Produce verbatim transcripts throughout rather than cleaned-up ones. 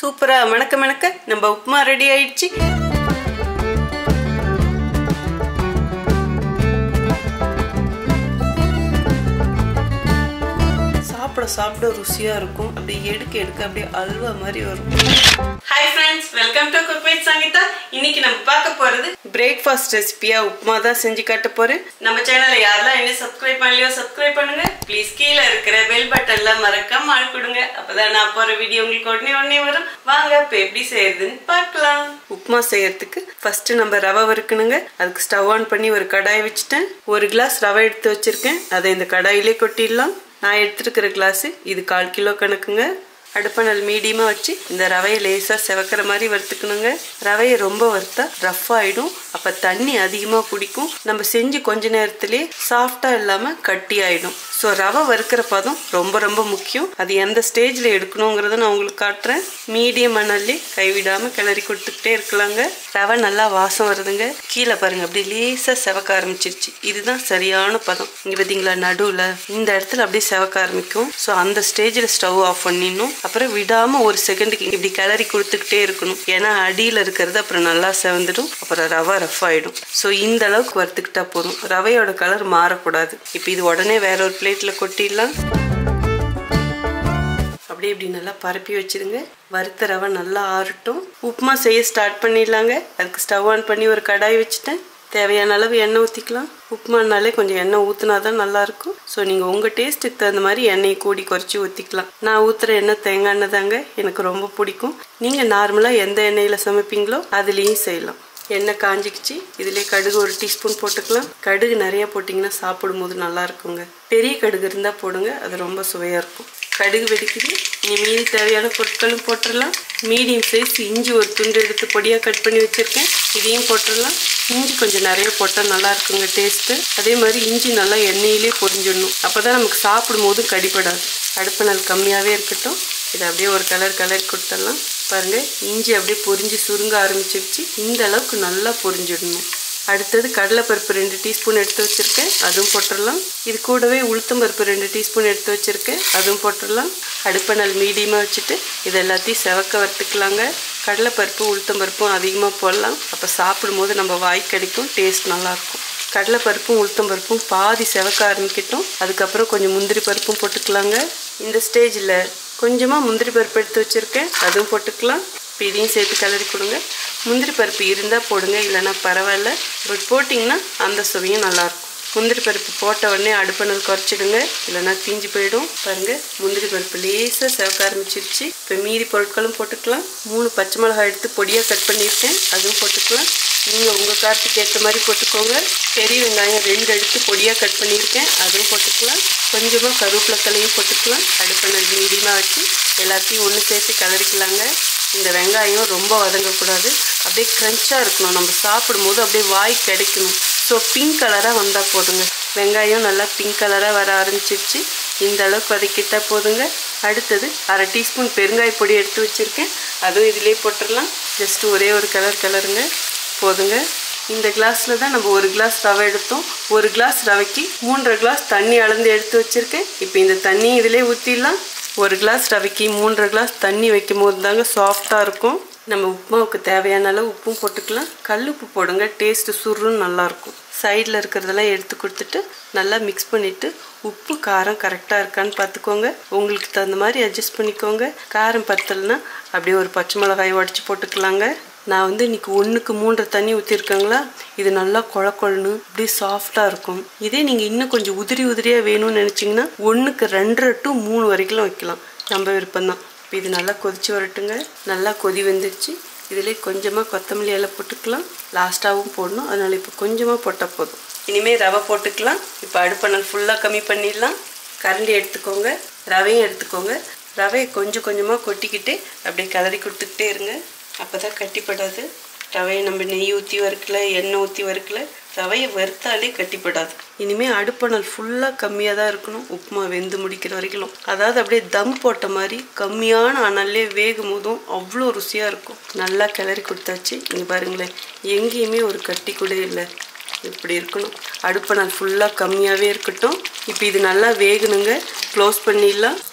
சூப்பரா மணக்க மணக்க நம்ம உப்புமா ரெடி ஆயிடுச்சு. சாப்பிட சாப்பிட ருசியா இருக்கும். அப்படியே எடுக்க எடுக்க அப்படியே அல்வா மாதிரி வரும். Hi friends, welcome to cook with Sangeetha. இன்னைக்கு நம்ம பார்க்க போறது பிரேக்ஃபாஸ்ட் ரெசிபியா உப்புமா தான் செஞ்சு காட்ட போறேன். நம்ம சேனலை யாரெல்லாம் என்ன சப்ஸ்கிரைப் பண்ணலையோ சப்ஸ்கிரைப் பண்ணுங்க. ப்ளீஸ் கீழே இருக்கிற பெல் பட்டன்ல மறக்காம ஆள் கொடுங்க. அப்பதான் நான் போற வீடியோ உங்களுக்கு உடனே உடனே வரும். வாங்க இப்ப எப்படி செய்யறதுன்னு பார்க்கலாம். உப்புமா செய்யறதுக்கு ஃபர்ஸ்ட் நம்ம ரவை வறுக்கணுங்க. அதுக்கு ஸ்டவ் ஆன் பண்ணி ஒரு கடாய் வச்சுட்டேன். ஒரு கிளாஸ் ரவை எடுத்து வச்சிருக்கேன். அதை இந்த கடாயிலே கொட்டிடலாம். நான் எடுத்துருக்கிற கிளாஸ் இது கால் கிலோ கணக்குங்க. அடுப்பை மீடியமா வச்சு இந்த ரவையை லேசா செவக்கிற மாதிரி வறுத்துக்கணுங்க. ரவையை ரொம்ப வறுத்தா ரஃப் ஆயிடும். அப்ப தண்ணி அதிகமா குடிக்கும். நம்ம செஞ்சு கொஞ்ச நேரத்திலேயே சாஃப்டா இல்லாம கட்டி ஆயிடும். ஸோ ரவை வறுக்கிற பதம் ரொம்ப ரொம்ப முக்கியம். அது எந்த ஸ்டேஜ்ல எடுக்கணுங்கிறத நான் உங்களுக்கு காட்டுறேன். மீடியம் மணல்லே கைவிடாம கிளறி கொடுத்துக்கிட்டே இருக்கலாங்க. ரவை நல்லா வாசம் வருதுங்க. கீழே பாருங்க அப்படி லேசா செவக்க ஆரம்பிச்சிருச்சு. இதுதான் சரியான பதம். இங்க பாத்தீங்களா நடுவுல இந்த இடத்துல அப்படியே செவக்க ஆரம்பிக்கும். ஸோ அந்த ஸ்டேஜ்ல ஸ்டவ் ஆஃப் பண்ணிடணும். அப்புறம் விடாம ஒரு செகண்டுக்கு இப்படி கிளறி கொடுத்துக்கிட்டே இருக்கணும். ஏன்னா அடியில இருக்கிறது அப்புறம் நல்லா செவந்துடும். அப்புறம் ரவை ரஃப் ஆயிடும். ஸோ இந்த அளவுக்கு வறுத்துக்கிட்டா போதும். ரவையோட கலர் மாறக்கூடாது. இப்போ இது உடனே வேற ஒரு பிளேட்ல கொட்டிடலாம். அப்படியே இப்படி நல்லா பரப்பி வச்சிருங்க. வறுத்த ரவை நல்லா ஆறட்டும். உப்புமா செய்ய ஸ்டார்ட் பண்ணிடலாங்க. அதுக்கு ஸ்டவ் ஆன் பண்ணி ஒரு கடாய் வச்சுட்டேன். தேவையான அளவு எண்ணெய் ஊற்றிக்கலாம். உப்புமானாலே கொஞ்சம் எண்ணெய் ஊற்றினா தான் நல்லாயிருக்கும். ஸோ நீங்கள் உங்கள் டேஸ்ட்டுக்கு தகுந்த மாதிரி எண்ணெயை கூடி குறைச்சி ஊற்றிக்கலாம். நான் ஊற்றுற எண்ணெய் தேங்காய் எண்ணெய் தாங்க. எனக்கு ரொம்ப பிடிக்கும். நீங்கள் நார்மலாக எந்த எண்ணெயில் சமைப்பீங்களோ அதுலேயும் செய்யலாம். எண்ணெய் காஞ்சிக்கிச்சு. இதிலே கடுகு ஒரு டீஸ்பூன் போட்டுக்கலாம். கடுகு நிறைய போட்டிங்கன்னா சாப்பிடும் போது நல்லா இருக்குங்க. பெரிய கடுகு இருந்தால் போடுங்க, அது ரொம்ப சுவையாக இருக்கும். கடுகு வெடிக்குது. இனி மீதி தேவையான பொருட்களும் போட்டுடலாம். மீடியம் சைஸ் இஞ்சி ஒரு துண்டு எடுத்து பொடியாக கட் பண்ணி வச்சுருக்கேன். இதையும் போட்டுடலாம். இஞ்சி கொஞ்சம் நிறைய போட்டால் நல்லா இருக்குங்க டேஸ்ட்டு. அதே மாதிரி இஞ்சி நல்லா எண்ணெயிலே பொரிஞ்சிடணும். அப்போ தான் நமக்கு சாப்பிடும் போது கடிப்படாது. அடுப்பு நாள் கம்மியாகவே இருக்கட்டும். இதை அப்படியே ஒரு கலர் கலர் கொடுத்துடலாம். பாருங்க இஞ்சி அப்படியே பொரிஞ்சு சுருங்க ஆரம்பிச்சிருச்சு. இந்த அளவுக்கு நல்லா பொரிஞ்சிடணும். அடுத்தது கடலைப்பருப்பு ரெண்டு டீஸ்பூன் எடுத்து வச்சிருக்கேன். அதுவும் போட்டுடலாம். இது கூடவே உளுத்தம்பருப்பு ரெண்டு டீஸ்பூன் எடுத்து வச்சிருக்கேன். அதுவும் போட்டுடலாம். அடுப்பை நாள் மீடியமாக வச்சுட்டு இது எல்லாத்தையும் செவக்க வறுத்துக்கலாங்க. கடலைப்பருப்பு உளுத்தம்பருப்பும் அதிகமாக போடலாம். அப்போ சாப்பிடும் போது நம்ம வாய் கிடைக்கும். டேஸ்ட் நல்லாயிருக்கும். கடலைப்பருப்பும் உளுத்தம்பருப்பும் பாதி செவக்க ஆரம்பிக்கட்டும். அதுக்கப்புறம் கொஞ்சம் முந்திரி பருப்பும் போட்டுக்கலாங்க. இந்த ஸ்டேஜில் கொஞ்சமாக முந்திரி பருப்பு எடுத்து வச்சுருக்கேன். அதுவும் போட்டுக்கலாம். இப்போ இதையும் சேர்த்து கிளறி கொடுங்க. முந்திரி பருப்பு இருந்தால் போடுங்க, இல்லைன்னா பரவாயில்ல. பட் போட்டிங்கன்னா அந்த சுவையும் நல்லாயிருக்கும். முந்திரி பருப்பு போட்ட உடனே அடுப்பணல் குறைச்சிடுங்க, இல்லைன்னா தீஞ்சு போயிடும். பாருங்கள் முந்திரி பருப்பு லேசாக செவக்க ஆரம்பிச்சிருச்சு. இப்போ மீதி பொருட்களும் போட்டுக்கலாம். மூணு பச்சை மிளகாய் எடுத்து பொடியாக கட் பண்ணியிருக்கேன். அதுவும் போட்டுக்கலாம். நீங்கள் உங்கள் காரத்துக்கு ஏற்ற மாதிரி போட்டுக்கோங்க. பெரிய வெங்காயம் ரெண்டு எடுத்து பொடியாக கட் பண்ணியிருக்கேன். அதுவும் போட்டுக்கலாம். கொஞ்சமாக கருவேப்பிலை தலையும் போட்டுக்கலாம். அடுப்பணல் மீடியமாக வச்சு எல்லாத்தையும் ஒன்று சேர்த்து கிளறிக்கலாங்க. இந்த வெங்காயம் ரொம்ப வதங்கக்கூடாது. அப்படியே க்ரன்ச்சாக இருக்கணும். நம்ம சாப்பிடும் போது அப்படியே வாய் கிடைக்கணும். ஸோ பிங்க் கலராக வந்தால் போதுங்க. வெங்காயம் நல்லா பிங்க் கலராக வர ஆரம்பிச்சிருச்சு. இந்த அளவுக்கு வதக்கிட்டால் போதுங்க. அடுத்தது அரை டீஸ்பூன் பெருங்காய பொடி எடுத்து வச்சுருக்கேன். அதுவும் இதிலே போட்டுடலாம். ஜஸ்ட் ஒரே ஒரு கலர் கலருங்க போதுங்க. இந்த கிளாஸில் தான் நம்ம ஒரு கிளாஸ் ரவை எடுத்தோம். ஒரு கிளாஸ் ரவைக்கு மூன்றரை கிளாஸ் தண்ணி அளந்து எடுத்து வச்சுருக்கேன். இப்போ இந்த தண்ணி இதிலே ஊற்றிடலாம். ஒரு கிளாஸ் ரவைக்கு மூன்றரை கிளாஸ் தண்ணி வைக்கும் போது தாங்க சாஃப்டாக இருக்கும். நம்ம உப்புமாவுக்கு தேவையான அளவு உப்பும் போட்டுக்கலாம். கல் உப்பு போடுங்க, டேஸ்ட்டு சுருன்னு நல்லாயிருக்கும். சைடில் இருக்கிறதெல்லாம் எடுத்து கொடுத்துட்டு நல்லா மிக்ஸ் பண்ணிவிட்டு உப்பு காரம் கரெக்டாக இருக்கான்னு பார்த்துக்கோங்க. உங்களுக்கு தகுந்த மாதிரி அட்ஜஸ்ட் பண்ணிக்கோங்க. காரம் பத்தலைன்னா அப்படியே ஒரு பச்சை மிளகாய் உடச்சி போட்டுக்கலாங்க. நான் வந்து இன்னைக்கு ஒன்றுக்கு மூன்றரை தண்ணி ஊற்றிருக்கேங்களா. இது நல்லா குழ குழன்னு அப்படியே சாஃப்டாக இருக்கும். இதே நீங்கள் இன்னும் கொஞ்சம் உதிரி உதிரியாக வேணும்னு நினச்சிங்கன்னா ஒன்றுக்கு ரெண்டரை டு மூணு வரைக்கும் வைக்கலாம். நம்ம விருப்பம்தான். இப்போ இது நல்லா கொதிச்சு வரட்டுங்க. நல்லா கொதி வந்துடுச்சு. இதிலே கொஞ்சமாக கொத்தமல்லி இலை போட்டுக்கலாம். லாஸ்ட்டாகவும் போடணும். அதனால் இப்போ கொஞ்சமாக போட்டால் போதும். இனிமேல் ரவை போட்டுக்கலாம். இப்போ அடுப்பணல் ஃபுல்லாக கம்மி பண்ணிடலாம். கரண்டி எடுத்துக்கோங்க, ரவையும் எடுத்துக்கோங்க. ரவையை கொஞ்சம் கொஞ்சமாக கொட்டிக்கிட்டு அப்படியே கிளறி கொடுத்துக்கிட்டே இருங்க. அப்போ தான் கட்டிப்படாது. ரவையை நம்ம நெய் ஊற்றி வறுக்கல, எண்ணெய் ஊற்றி வறுக்கல. ரவையை வறுத்தாலே கட்டிப்படாது. இனிமேல் அடுப்பணல் ஃபுல்லாக கம்மியாக தான் இருக்கணும். உப்புமா வெந்து முடிக்கிற வரைக்கும். அதாவது அப்படியே தம் போட்ட மாதிரி கம்மியான அனல்லே வேகும் போதும் அவ்வளோ ருசியாக இருக்கும். நல்லா கிளறி கொடுத்தாச்சு. இங்கே பாருங்களேன், எங்கேயுமே ஒரு கட்டி கூட இல்லை. இப்படி இருக்கணும். அடுப்பணல் ஃபுல்லாக கம்மியாகவே இருக்கட்டும். இப்போ இது நல்லா வேகணுங்க. க்ளோஸ் பண்ணிடலாம்.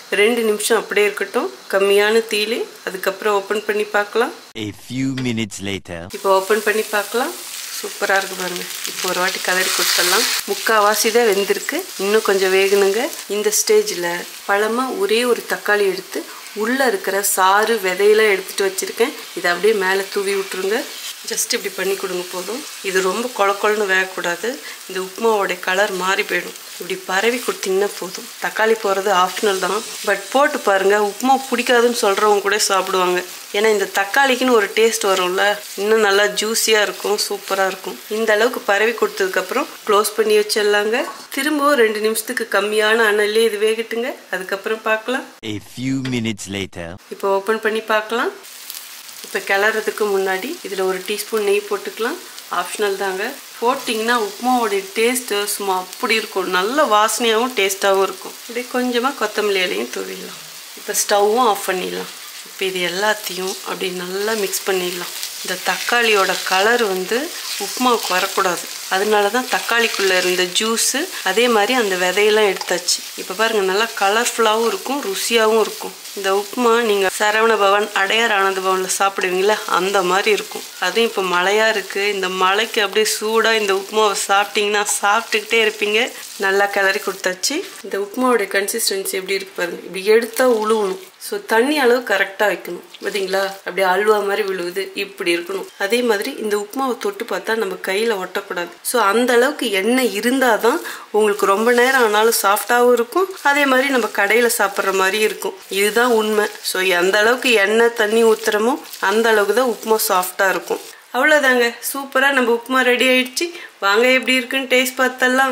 ரெண்டு நிமிஷம் அப்படியே இருக்கட்டும் கம்மியான தீயில. அதுக்கப்புறம் ஓப்பன் பண்ணி பார்க்கலாம். A few minutes later. இப்போ ஓப்பன் பண்ணி பார்க்கலாம். சூப்பரா இருக்கு பாருங்க. இப்போ ஒரு வாட்டி கலரி கொடுத்துடலாம். முக்காவாசி தான் வெந்திருக்கு, இன்னும் கொஞ்சம் வேகணுங்க. இந்த ஸ்டேஜில் பழமா ஒரே ஒரு தக்காளி எடுத்து உள்ள இருக்கிற சாறு விதையெல்லாம் எடுத்துட்டு வச்சிருக்கேன். இதை அப்படியே மேலே தூவி விட்டுருங்க. ஜஸ்ட் இப்படி பண்ணி கொடுங்க போதும். இது ரொம்ப கொல கொலன்னு வேகக்கூடாது, இந்த உப்புமாவோட கலர் மாறி போயிடும். இப்படி பரவி கொடுத்தீங்கன்னா போதும். தக்காளி போடுறது ஆப்ஷனல் தான், பட் போட்டு பாருங்க. உப்புமா பிடிக்காதுன்னு சொல்றவங்க கூட சாப்பிடுவாங்க. ஏன்னா இந்த தக்காளிக்குன்னு ஒரு டேஸ்ட் வரும்ல, இன்னும் நல்லா ஜூஸியா இருக்கும், சூப்பரா இருக்கும். இந்த அளவுக்கு பரவி கொடுத்ததுக்கு அப்புறம் க்ளோஸ் பண்ணி வச்சிடலாங்க. திரும்பவும் ரெண்டு நிமிஷத்துக்கு கம்மியான அனல்லே இது வேகட்டுங்க. அதுக்கப்புறம் பார்க்கலாம். A few minutes later. இப்போ ஓப்பன் பண்ணி பார்க்கலாம். இப்போ கிளறதுக்கு முன்னாடி இதில் ஒரு டீஸ்பூன் நெய் போட்டுக்கலாம். ஆப்ஷனல் தாங்க. போட்டிங்கன்னா உப்புமாவோட டேஸ்ட்டு சும்மா அப்படி இருக்கும். நல்ல வாசனையாகவும் டேஸ்ட்டாகவும் இருக்கும். இப்படி கொஞ்சமாக கொத்தமல்லி இலையும் தூவிடலாம். இப்போ ஸ்டவ்வும் ஆஃப் பண்ணிடலாம். இப்போ இது எல்லாத்தையும் அப்படி நல்லா மிக்ஸ் பண்ணிடலாம். இந்த தக்காளியோட கலர் வந்து உப்புமாவுக்கு வரக்கூடாது, அதனால தான் தக்காளிக்குள்ளே இருந்த ஜூஸு அதே மாதிரி அந்த விதையெல்லாம் எடுத்தாச்சு. இப்போ பாருங்கள், நல்லா கலர்ஃபுல்லாகவும் இருக்கும், ருசியாகவும் இருக்கும். இந்த உப்புமா நீங்கள் சரவண பவன், அடையார் ஆனந்த பவனில் சாப்பிடுவீங்களா, அந்த மாதிரி இருக்கும். அதுவும் இப்போ மழையாக இருக்குது. இந்த மழைக்கு அப்படியே சூடாக இந்த உப்புமாவை சாப்பிட்டீங்கன்னா சாப்பிட்டுக்கிட்டே இருப்பீங்க. நல்லா கிளறி கொடுத்தாச்சு. இந்த உப்புமாவோட கன்சிஸ்டன்சி எப்படி இருக்கு பாருங்கள். இப்படி எடுத்தால் உழுவணும். ஸோ தண்ணி அளவு கரெக்டாக வைக்கணும். பார்த்தீங்களா, அப்படியே அல்வா மாதிரி விழுவுது, இப்படி இருக்கணும். அதே மாதிரி இந்த உப்புமாவை தொட்டு பார்த்தா நம்ம கையில் ஒட்டக்கூடாது. ஸோ அந்த அளவுக்கு எண்ணெய் இருந்தால் தான் உங்களுக்கு ரொம்ப நேரம் ஆனாலும் சாஃப்டாகவும் இருக்கும், அதே மாதிரி நம்ம கடையில் சாப்பிட்ற மாதிரி இருக்கும். இதுதான் உண்மை. ஸோ எந்த அளவுக்கு எண்ணெய் தண்ணி ஊற்றுறமோ அந்த அளவுக்கு தான் உப்புமா சாஃப்டாக இருக்கும். அவ்வளோதாங்க, சூப்பராக நம்ம உப்புமா ரெடி ஆயிடுச்சு. வாங்க எப்படி இருக்குன்னு டேஸ்ட் பார்த்தலாம்.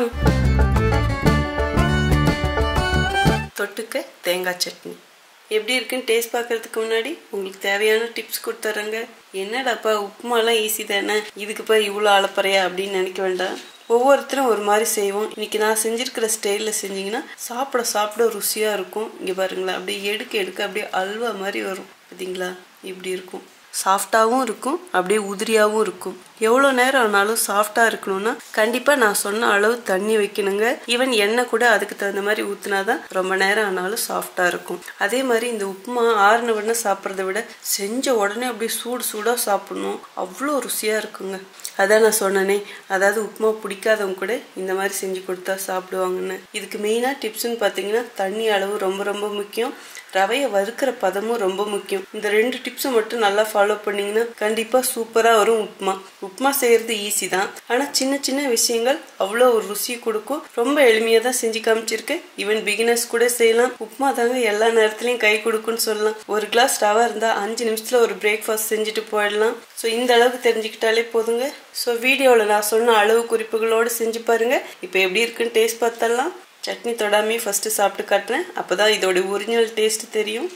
தொட்டுக்க தேங்காய் சட்னி எப்படி இருக்குன்னு டேஸ்ட் பார்க்கறதுக்கு முன்னாடி உங்களுக்கு தேவையான டிப்ஸ் கொடுத்துட்றேங்க. என்னடாப்பா உப்புமாலாம் ஈஸி தானே, இதுக்கு போய் இவ்வளோ அளப்பறையா அப்படின்னு நினைக்க வேண்டாம். ஒவ்வொருத்தரும் ஒரு மாதிரி செய்வோம். இன்னைக்கு நான் செஞ்சிருக்கிற ஸ்டைலில் செஞ்சிங்கன்னா சாப்பிட சாப்பிட ருசியாக இருக்கும். இங்கே பாருங்களேன், அப்படியே எடுக்க எடுக்க அப்படியே அல்வா மாதிரி வரும். பார்த்தீங்களா, இப்படி இருக்கும். சாஃப்டாகவும் இருக்கும், அப்படியே உதிரியாகவும் இருக்கும். எவ்வளோ நேரம் ஆனாலும் சாஃப்டாக இருக்கணும்னா கண்டிப்பாக நான் சொன்ன அளவு தண்ணி வைக்கணுங்க. ஈவன் எண்ணெய் கூட அதுக்கு தகுந்த மாதிரி ஊற்றினாதான் ரொம்ப நேரம் ஆனாலும் சாஃப்டாக இருக்கும். அதே மாதிரி இந்த உப்புமா ஆறுன உடனே சாப்பிட்றத விட செஞ்ச உடனே அப்படியே சூடு சூடாக சாப்பிடணும், அவ்வளோ ருசியாக இருக்குங்க. அதான் நான் சொன்னேனே, அதாவது உப்புமா பிடிக்காதவங்க கூட இந்த மாதிரி செஞ்சு கொடுத்தா சாப்பிடுவாங்கன்னு. இதுக்கு மெயினாக டிப்ஸ்ன்னு பார்த்தீங்கன்னா தண்ணி அளவு ரொம்ப ரொம்ப முக்கியம், ரவையை வறுக்கிற பதமும் ரொம்ப முக்கியம். இந்த ரெண்டு டிப்ஸை மட்டும் நல்லா ஃபாலோ பண்ணீங்கன்னா கண்டிப்பாக சூப்பராக வரும் உப்புமா. உப்புமா செய்யறது ஈஸி தான், ஆனால் சின்ன சின்ன விஷயங்கள் அவ்வளோ ஒரு ருசி கொடுக்கும். ரொம்ப எளிமையாக தான் செஞ்சு காமிச்சிருக்கேன். ஈவன் பிகினர்ஸ் கூட செய்யலாம். உப்புமா தாங்க எல்லா நேரத்துலையும் கை கொடுக்குன்னு சொல்லலாம். ஒரு கிளாஸ் ரவை இருந்தால் அஞ்சு நிமிஷத்தில் ஒரு பிரேக்ஃபாஸ்ட் செஞ்சுட்டு போயிடலாம். ஸோ இந்த அளவுக்கு தெரிஞ்சுக்கிட்டாலே போதுங்க. ஸோ வீடியோவில் நான் சொன்ன அளவு குறிப்புகளோடு செஞ்சு பாருங்க. இப்போ எப்படி இருக்குன்னு டேஸ்ட் பார்த்தலாம். சட்னி தொடாமே ஃபஸ்ட்டு சாப்பிட்டு காட்டுறேன், அப்போ தான் இதோட ஒரிஜினல் டேஸ்ட் தெரியும்.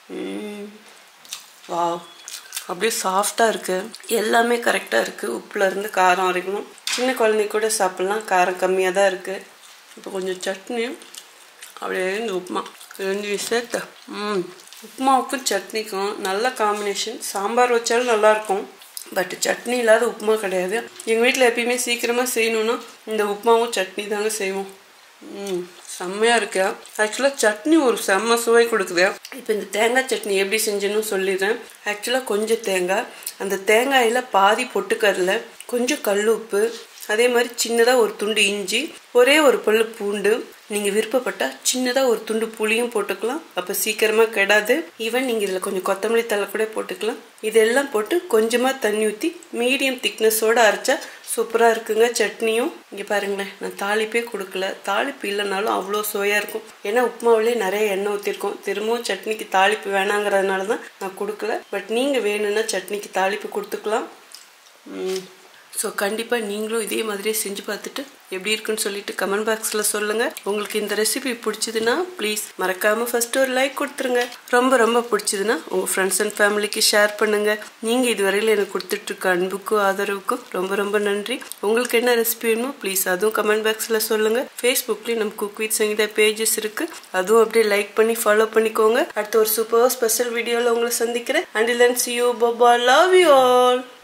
வா, அப்படியே சாஃப்டாக இருக்குது, எல்லாமே கரெக்டாக இருக்குது. உப்புலேருந்து காரம் வரைக்கும் சின்ன குழந்தைங்க கூட சாப்பிட்லாம், காரம் கம்மியாக தான் இருக்குது. இப்போ கொஞ்சம் சட்னி, அப்படியே இந்த உப்புமா ரெண்டு விஷயத்த ம் உப்புமாவுக்கும் சட்னிக்கும் நல்ல காம்பினேஷன். சாம்பார் வச்சாலும் நல்லாயிருக்கும், பட் சட்னி இல்லாத உப்புமா கிடையாது. எங்கள் வீட்டில் எப்பயுமே சீக்கிரமாக செய்யணுன்னா இந்த உப்புமாவும் சட்னி தாங்க செய்வோம். ம் செம்மையாக இருக்கு. ஆக்சுவலாக சட்னி ஒரு செம்ம சுவை கொடுக்குது. இப்போ இந்த தேங்காய் சட்னி எப்படி செஞ்சேன்னு சொல்லிடுறேன். ஆக்சுவலாக கொஞ்சம் தேங்காய், அந்த தேங்காயில் பாதி பொட்டுக்கடலை, கொஞ்சம் கல் உப்பு, அதே மாதிரி சின்னதாக ஒரு துண்டு இஞ்சி, ஒரே ஒரு பல்லு பூண்டு, நீங்கள் விருப்பப்பட்டால் சின்னதாக ஒரு துண்டு புளியும் போட்டுக்கலாம், அப்போ சீக்கிரமாக கெடாது. ஈவன் நீங்கள் இதில் கொஞ்சம் கொத்தமல்லி தழை கூட போட்டுக்கலாம். இதெல்லாம் போட்டு கொஞ்சமாக தண்ணி ஊற்றி மீடியம் திக்னஸோடு அரைச்சா சூப்பராக இருக்குங்க சட்னியும். இங்கே பாருங்களேன், நான் தாளிப்பே கொடுக்கல. தாளிப்பு இல்லைனாலும் அவ்வளோ சுவையாக இருக்கும். ஏன்னா உப்புமாவிலே நிறைய எண்ணெய் ஊற்றிருக்கோம். திரும்பவும் சட்னிக்கு தாளிப்பு வேணாங்கிறதுனால தான் நான் கொடுக்கல. பட் நீங்கள் வேணும்னா சட்னிக்கு தாளிப்பு கொடுத்துக்கலாம். ஸோ கண்டிப்பாக நீங்களும் இதே மாதிரியே செஞ்சு பார்த்துட்டு எப்படி இருக்குன்னு சொல்லிட்டு கமெண்ட் பாக்ஸில் சொல்லுங்கள். உங்களுக்கு இந்த ரெசிபி பிடிச்சதுன்னா ப்ளீஸ் மறக்காமல் ஃபஸ்ட்டு ஒரு லைக் கொடுத்துருங்க. ரொம்ப ரொம்ப பிடிச்சதுன்னா உங்கள் ஃப்ரெண்ட்ஸ் அண்ட் ஃபேமிலிக்கு ஷேர் பண்ணுங்கள். நீங்கள் இதுவரையில் எனக்கு கொடுத்துட்ருக்க அன்புக்கும் ஆதரவுக்கும் ரொம்ப ரொம்ப நன்றி. உங்களுக்கு என்ன ரெசிபி வேணுமோ ப்ளீஸ் அதுவும் கமெண்ட் பாக்ஸில் சொல்லுங்கள். ஃபேஸ்புக்லேயும் நம்ம குக் வித் சங்கீதா பேஜஸ் இருக்குது, அதுவும் அப்படியே லைக் பண்ணி ஃபாலோ பண்ணிக்கோங்க. அடுத்த ஒரு சூப்பர் ஸ்பெஷல் வீடியோவில் உங்களை சந்திக்கிறேன். Until then, see you, bye bye, love you all.